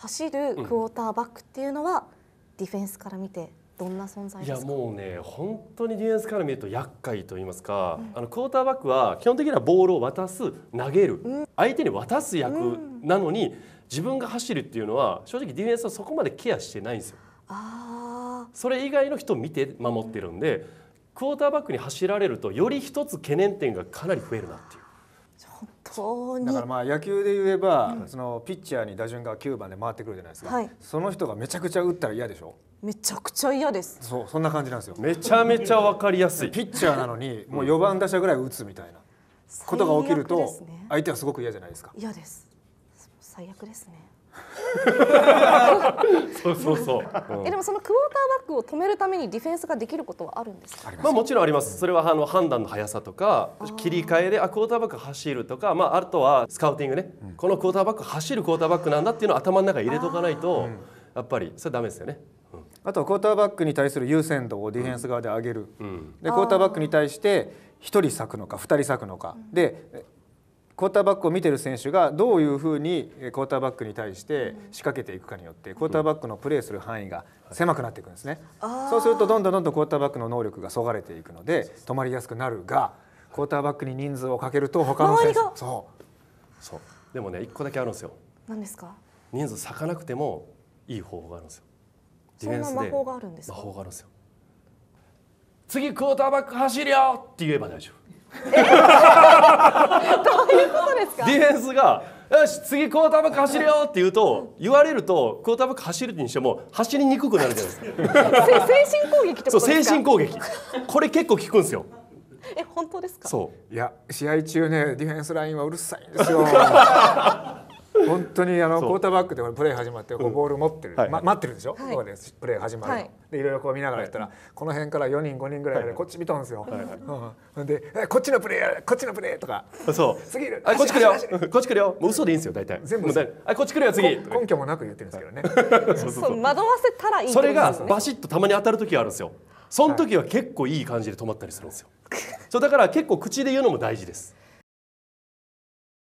走るクォーターバックっていうのは、ディフェンスから見てどんな存在ですか？ いやもうね、本当にディフェンスから見ると厄介と言いますか、クォーターバックは基本的にはボールを渡す、投げる、相手に渡す役なのに、自分が走るっていうのは正直ディフェンスはそこまでケアしてないんですよ。それ以外の人を見て守ってるんで、クォーターバックに走られるとより一つ懸念点がかなり増えるなっていう。 本当にだからまあ野球で言えば、そのピッチャーに打順が9番で回ってくるじゃないですか、その人がめちゃくちゃ打ったら嫌でしょ。 めちゃくちゃ嫌です。 そう、そんな感じなんですよ。 めちゃめちゃ分かりやすい。 ピッチャーなのにもう4番打者ぐらい打つみたいなことが起きると、相手はすごく嫌じゃないですか。 嫌です。最悪ですね。 そうそうそう。 でもそのクォーターバックを止めるためにディフェンスができることはあるんですか？ まあもちろんあります。それは判断の速さとか切り替えでクォーターバック走るとか、あとはスカウティングね、このクォーターバック走るクォーターバックなんだっていうのを頭の中に入れとかないと、やっぱりそれダメですよね。 あとはクォーターバックに対する優先度をディフェンス側で上げる、でクォーターバックに対して1人割くのか2人割くのかで、クォーターバックを見てる選手がどういうふうにクォーターバックに対して仕掛けていくかによってクォーターバックのプレーする範囲が狭くなっていくんですね。そうするとどんどんクォーターバックの能力がそがれていくので止まりやすくなるが、クォーターバックに人数をかけると他の選手そうでもね、1個だけあるんですよ。 何ですか？ 人数割かなくてもいい方法があるんですよ。 そんな魔法があるんですか？ 魔法があるんですよ。次クォーターバック走るよって言えば大丈夫。 どういうことですか？ ディフェンスがよし次クォーターバック走るよって言われると、クォーターバック走るにしても走りにくくなるじゃないですか。 精神攻撃ってことですか？ そう、精神攻撃。これ結構効くんですよ。 本当ですか？ そう。 いや試合中ね、ディフェンスラインはうるさいんですよ。本当にクォーターバックでプレー始まってボール持ってる、待ってるでしょ、ここでプレー始まるの、でいろいろこう見ながらやったら、この辺から4人5人ぐらいでこっち見とんですよ。でこっちのプレーこっちのプレーとか、 そう次こっち来るよこっち来るよ、もう嘘でいいんですよ大体。 全部こっち来るよ次。 根拠もなく言ってるんですけどね。 そう惑わせたらいい。 それがバシッとたまに当たる時があるんですよ。その時は結構いい感じで止まったりするんですよ。そうだから結構口で言うのも大事です。